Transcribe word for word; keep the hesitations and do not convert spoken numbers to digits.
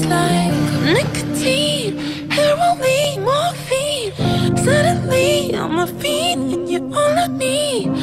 It's like nicotine, heroin, morphine. Suddenly on my feet and you're all I need.